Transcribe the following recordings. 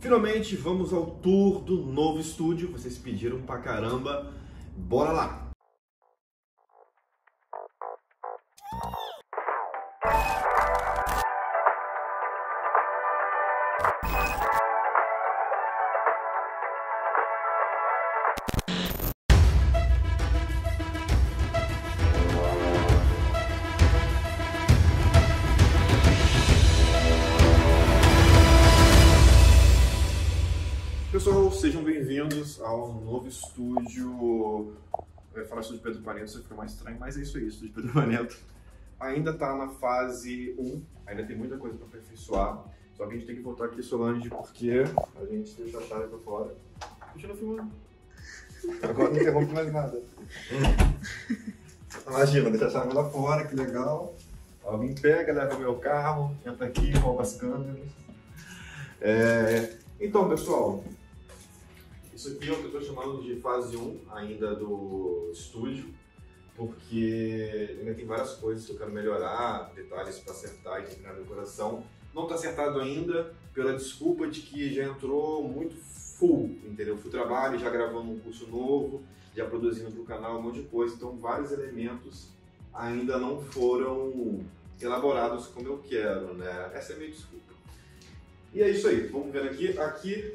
Finalmente vamos ao tour do novo estúdio, vocês pediram pra caramba, bora lá! Pessoal, sejam bem-vindos ao novo estúdio. Eu ia falar estúdio Pedro Paneto, isso fica mais estranho, mas é isso aí, estúdio Pedro Paneto. Ainda está na fase 1, ainda tem muita coisa para aperfeiçoar. Só que a gente tem que voltar aqui, Solange, porque a gente deixa a chave para fora. Continua filmando. Agora não interrompe mais nada. Imagina, deixa a chave lá fora, que legal. Alguém pega, leva meu carro, entra aqui, rouba as câmeras. Então, pessoal, isso aqui é o que eu estou chamando de fase 1 ainda do estúdio, porque ainda tem várias coisas que eu quero melhorar, detalhes para acertar e terminar a decoração. Não está acertado ainda pela desculpa de que já entrou muito full, entendeu? Full trabalho, já gravando um curso novo, já produzindo para o canal um monte de coisa, então vários elementos ainda não foram elaborados como eu quero, né? Essa é a minha desculpa. E é isso aí, vamos ver aqui. Aqui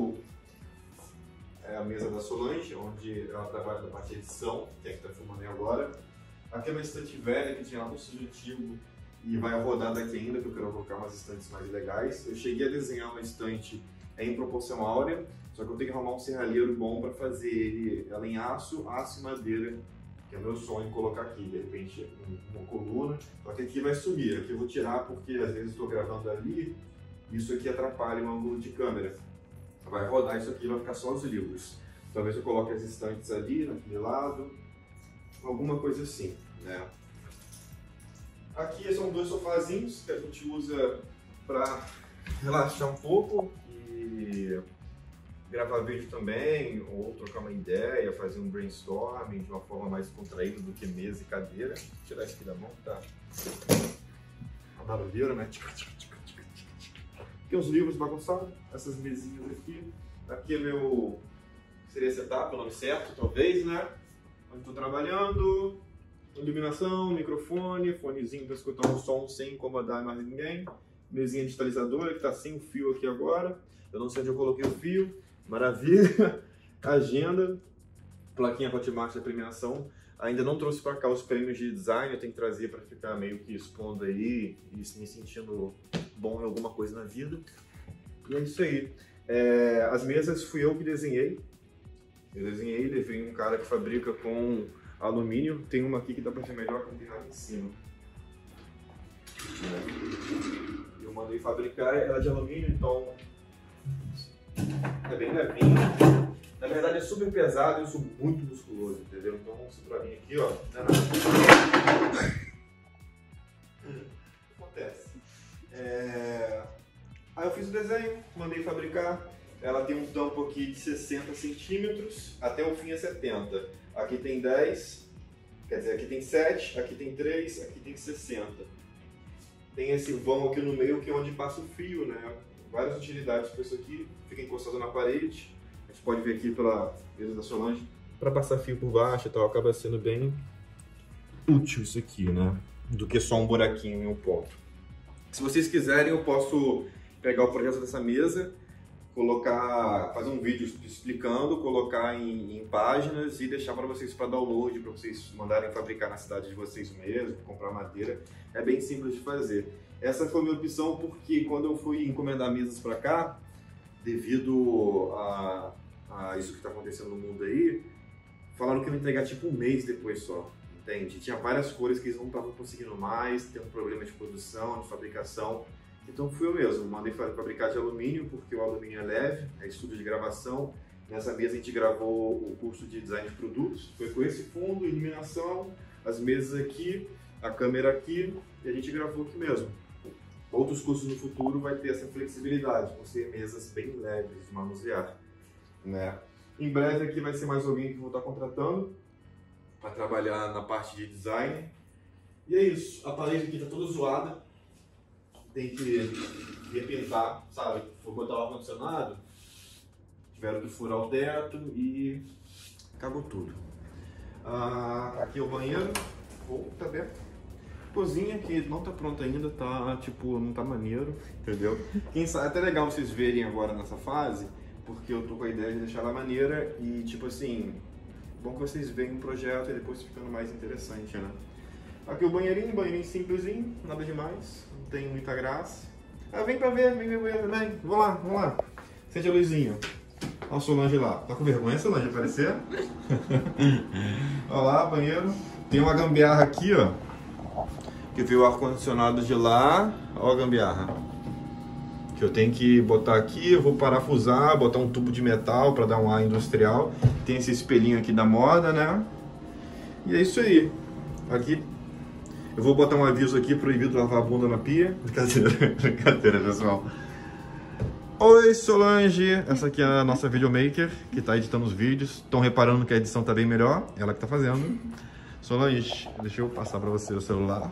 é a mesa da Solange, onde ela trabalha na parte de edição, que é que está filmando aí agora. Aqui é uma estante velha que tinha lá no estúdio antigo e vai rodar daqui ainda, porque eu quero colocar umas estantes mais legais. Eu cheguei a desenhar uma estante em proporção áurea, só que eu tenho que arrumar um serralheiro bom para fazer ela em aço e madeira, que é meu sonho colocar aqui, de repente uma coluna. Só que aqui vai sumir, aqui eu vou tirar porque às vezes estou gravando ali. Isso aqui atrapalha o ângulo de câmera. Vai rodar isso aqui, vai ficar só os livros. Talvez eu coloque as estantes ali, naquele lado, alguma coisa assim, né? Aqui são dois sofazinhos que a gente usa para relaxar um pouco e gravar vídeo também, ou trocar uma ideia, fazer um brainstorming de uma forma mais contraída do que mesa e cadeira. Vou tirar isso aqui da mão, tá? Uma barulheira, né? Aqui uns livros bagunçados, essas mesinhas aqui. Aqui é meu... seria setup, o nome certo, talvez, né? Onde estou trabalhando. Iluminação, microfone, fonezinho para escutar um som sem incomodar mais ninguém. Mesinha digitalizadora que está sem o fio aqui agora. Eu não sei onde eu coloquei o fio. Maravilha. Agenda. Plaquinha Hotmart da premiação. Ainda não trouxe para cá os prêmios de design, eu tenho que trazer para ficar meio que expondo aí e me sentindo bom em alguma coisa na vida. E é isso aí. As mesas fui eu que desenhei. Eu desenhei, levei um cara que fabrica com alumínio. Tem uma aqui que dá para ver melhor, que não tem nada em cima. Eu mandei fabricar, ela é de alumínio, então é bem levinho. Na verdade é super pesado e eu sou muito musculoso, entendeu? Então isso pra mim aqui, ó, não é nada. Acontece. Aí eu fiz o desenho, mandei fabricar. Ela tem um tampo aqui de 60 centímetros, até o fim é 70. Aqui tem 10, quer dizer, aqui tem 7, aqui tem 3, aqui tem 60. Tem esse vão aqui no meio que é onde passa o fio, né? Várias utilidades para isso aqui, fica encostado na parede. A gente pode ver aqui pela mesa da Solange, para passar fio por baixo e tal, acaba sendo bem útil isso aqui, né? Do que só um buraquinho em um ponto. Se vocês quiserem, eu posso pegar o projeto dessa mesa, fazer um vídeo explicando, colocar em páginas e deixar para vocês para download, para vocês mandarem fabricar na cidade de vocês mesmo, comprar madeira. É bem simples de fazer. Essa foi a minha opção porque quando eu fui encomendar mesas para cá, devido a isso que está acontecendo no mundo aí, falaram que ia me entregar tipo um mês depois só, entende? Tinha várias cores que eles não estavam conseguindo mais, tem um problema de produção, de fabricação, então fui eu mesmo, mandei fabricar de alumínio, porque o alumínio é leve, é estúdio de gravação. Nessa mesa a gente gravou o curso de design de produtos, foi com esse fundo, iluminação, as mesas aqui, a câmera aqui, e a gente gravou aqui mesmo. Outros cursos no futuro vai ter essa flexibilidade, vão ser mesas bem leves de manusear, né? Em breve aqui vai ser mais alguém que eu vou estar contratando para trabalhar na parte de design. E é isso, a parede aqui está toda zoada, tem que repintar, sabe? Vou botar o ar-condicionado, tiveram que furar o teto e acabou tudo. Aqui é o banheiro, tá aberto. Cozinha que não tá pronta ainda, tá tipo, não tá maneiro, entendeu? Quem sabe, é até legal vocês verem agora nessa fase, porque eu tô com a ideia de deixar ela maneira e tipo assim, bom que vocês veem o projeto e depois ficando mais interessante, né? Aqui o banheirinho simplesinho, nada demais, não tem muita graça. Vem pra ver, vem também, vamos lá. Sente a luzinha. Olha o Solange lá. Tá com vergonha, Solange, de aparecer? Olha lá, banheiro. Tem uma gambiarra aqui, ó. Que veio o ar-condicionado de lá. Olha a gambiarra. Que eu tenho que botar aqui, eu vou parafusar, botar um tubo de metal para dar um ar industrial. Tem esse espelhinho aqui da moda, né? E é isso aí. Aqui eu vou botar um aviso aqui, proibido lavar a bunda na pia. Brincadeira, pessoal. Oi, Solange. Essa aqui é a nossa videomaker, que tá editando os vídeos. Estão reparando que a edição tá bem melhor. Ela que tá fazendo. Solange, deixa eu passar para você o celular.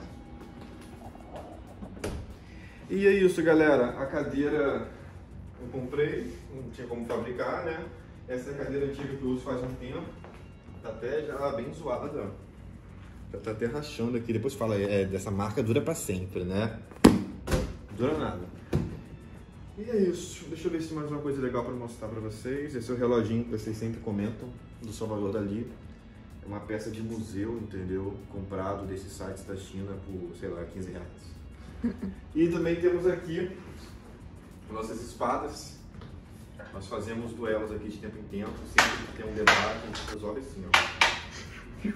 E é isso, galera. A cadeira eu comprei, não tinha como fabricar, né? Essa é a cadeira antiga que eu uso faz um tempo. Tá até já bem zoada. Já tá até rachando aqui. Depois fala, dessa marca dura pra sempre, né? Dura nada. E é isso. Deixa eu ver se tem mais uma coisa legal pra mostrar pra vocês. Esse é o reloginho que vocês sempre comentam, do Salvador Dalí. É uma peça de museu, entendeu? Comprado desses sites da China por, sei lá, 15 reais. E também temos aqui nossas espadas. Nós fazemos duelos aqui de tempo em tempo, sempre que tem um debate, a gente resolve assim, ó.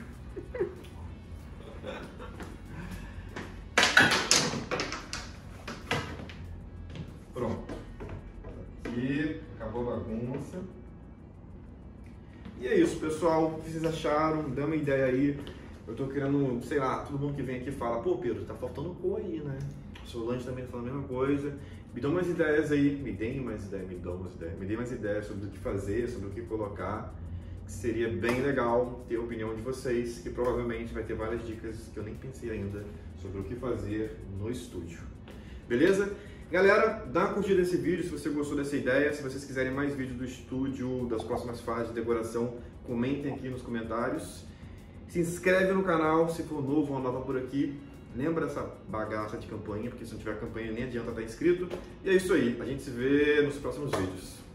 Pronto. Aqui, acabou a bagunça. E é isso, pessoal. O que vocês acharam? Dá uma ideia aí. Eu tô querendo, sei lá, todo mundo que vem aqui fala, pô, Pedro, tá faltando cor aí, né? Solange também tá falando a mesma coisa. Me dão umas ideias aí, me deem mais ideias sobre o que fazer, sobre o que colocar. Seria bem legal ter a opinião de vocês, que provavelmente vai ter várias dicas que eu nem pensei ainda sobre o que fazer no estúdio. Beleza? Galera, dá uma curtida nesse vídeo se você gostou dessa ideia. Se vocês quiserem mais vídeos do estúdio, das próximas fases de decoração, comentem aqui nos comentários. Se inscreve no canal se for novo ou nova por aqui. Lembra essa bagaça de campanha, porque se não tiver campanha nem adianta estar inscrito. E é isso aí, a gente se vê nos próximos vídeos.